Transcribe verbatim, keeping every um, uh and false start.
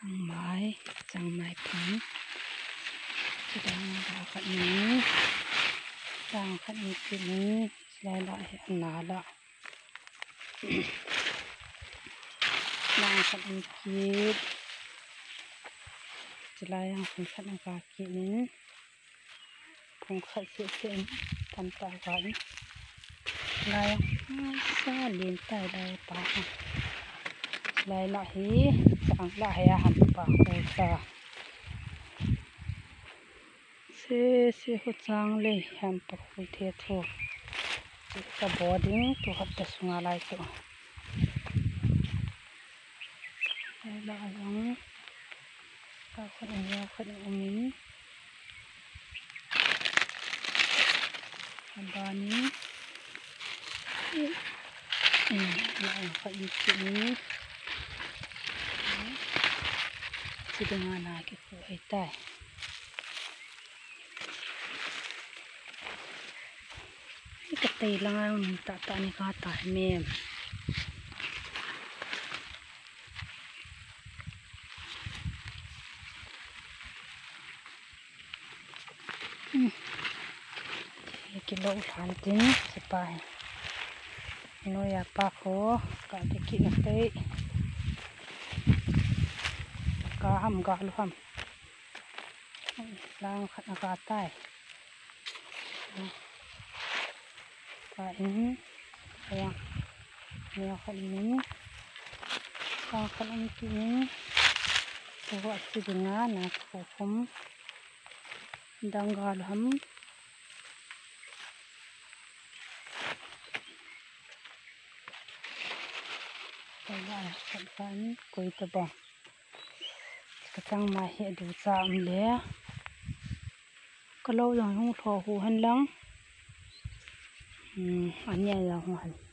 chẳng mãi chẳng mãi phẳng chỉ đang đào khát ní đang khát ní cái ní lại lại hiện nà đó đang khát ní kia chỉ lại đang khát khát ní cái kia ní cũng khát sẽ sẽ thành tài vẫn lại xa liền tại đây bà lại lại chẳng lại hẳn bà hồ sa sẽ sẽ hút sang lên hàm bà hồ thế thôi chỉ có bỏ đến tôi hấp được xuống lại thôi lại lại giống các con nhau các con mình bà ní lại phải đi chuyện chỉ dengan nak kita itu, kita hilang tak tak ni kata mem. Kilo lantin sepai, ino ya pako kaki kita teh. Ham gà luôn ham đang khát gà tai và ini yang yang khát ini đang khát ini kini buat si dengan nak hukum đang gà ham saya akan koi terbang Kacang mai đủ chạm lẽ có lâu rồi không thò hù hân lắm anh nhẹ rồi hoàn